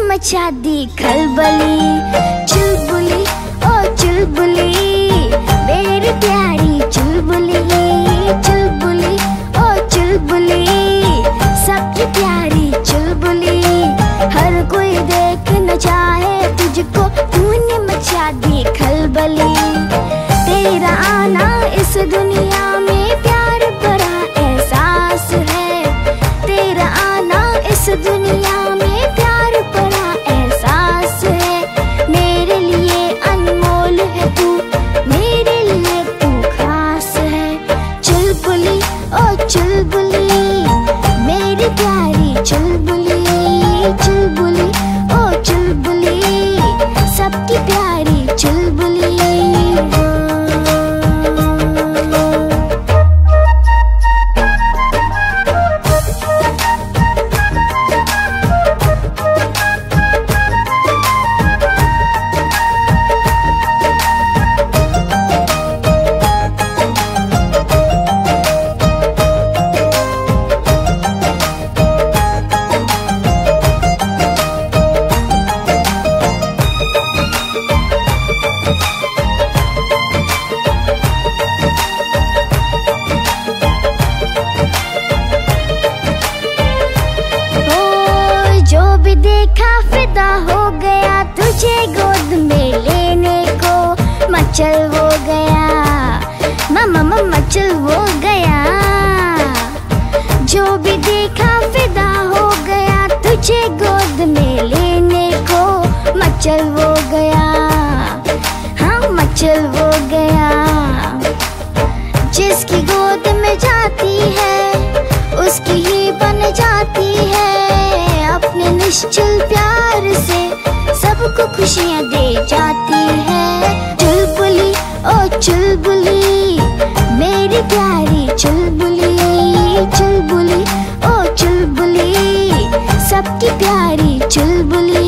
मचा दी खलबली। चुलबुली ओ चुलबुली मेरी प्यारी चुलबुली। चुलबुली ओ चुलबुली सबकी प्यारी चुलबुली। हर कोई देखना चाहे तुझको, तूने मचा दी खलबली। तेरा आना इस दुनिया में प्यार भरा एहसास है। तेरा आना इस दुनिया में प्यार भरा एहसास है। मेरे लिए अनमोल है तू, मेरे लिए तू खास है। चुलबुली ओ चुलबुली मेरी प्यारी चुलबुली। चुलबुली ओ चुलबुली सबकी प्यारी चुलबुली। देखा फिदा हो गया तुझे गोद में लेने को। मचल हो गया मामा मचल हो गया। जो भी देखा फिदा हो गया तुझे गोद में लेने को। मचल हो गया हाँ मचल हो गया। जिसकी गोद में जाती है उसकी ही बन जाती है। अपने निश्चल प्यार से सबको खुशियाँ दे जाती है। चुलबुली ओ चुलबुली मेरी प्यारी चुलबुली। चुलबुली ओ चुलबुली सबकी प्यारी चुलबुली।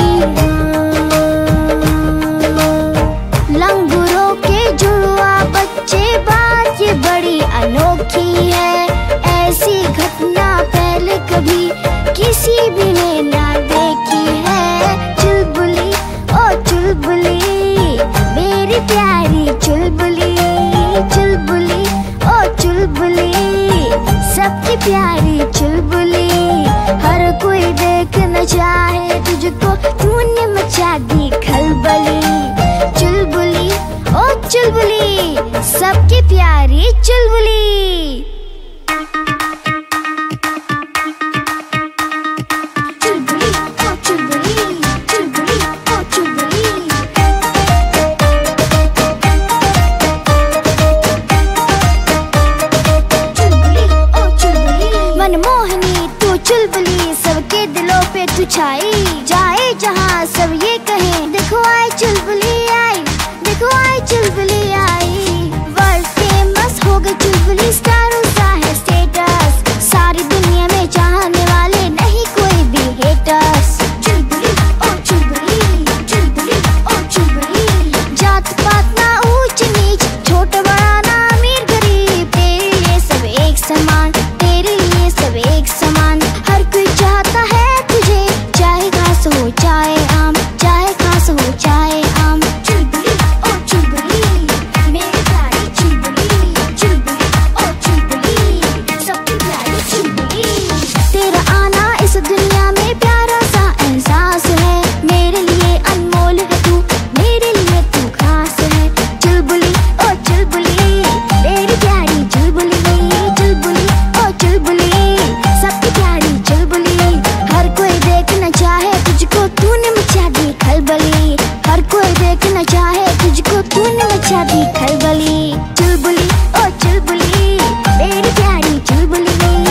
लंगूरों के जुड़वा बच्चे बात ये बड़ी अनोखी है। ऐसी घटना पहले कभी किसी भी ने ना देखी है। चुलबुली ओ चुलबुली मेरी प्यारी चुलबुली। चुलबुली ओ चुलबुली सबकी प्यारी चुलबुली। हर कोई देखना चाहे तुझको, तूने मचा दी खलबली। चुलबुली ओ चुलबुली सबकी प्यारी चुलबुली। मनमोहनी तू चुलबुली सबके दिलों पे तू छाई। जाए जहाँ सब ये कहें देखो आई चुलबुली आई, देखो आई चुलबुली आई। वर्ल्ड फेमस हो गई चुलबुली, स्टारों सा है स्टेटस। सारी दुनिया में चाहने वाले नहीं कोई भी हेटर्स। चुलबुली ओ चुलबुली चुलबुली ओ चुलबुली। जात पात ना ऊंच नीच, छोटा बड़ा ना अमीर गरीब, तेरे लिए सब एक समान, तेरे लिए सब एक समान। हर कोई चाहता है तुझे, चाहे घास हो चाहे आम, चाहे घास हो चाहे आम। चुलबुली ओ चुलबुली मेरी प्यारी चुलबुली। चुलबुली ओ चुलबुली सबकी प्यारी चुलबुली। तेरा आना इस दुनिया में प्यारा सा एहसास है। मेरे लिए अनमोल है तू, मेरे लिए तू खास है। चुलबुली ओ चुलबुली मेरी प्यारी चुलबुली। चुलबुली ओ चुलबुली सबकी प्यारी चुलबुली। हर कोई देखना चाहे तुझको, तूने मचा दी खलबली। हर कोई देखना चाहे तुझको, तूने मचा दी खलबली। चुलबुली ओ चुलबुली मेरी प्यारी चुलबुली।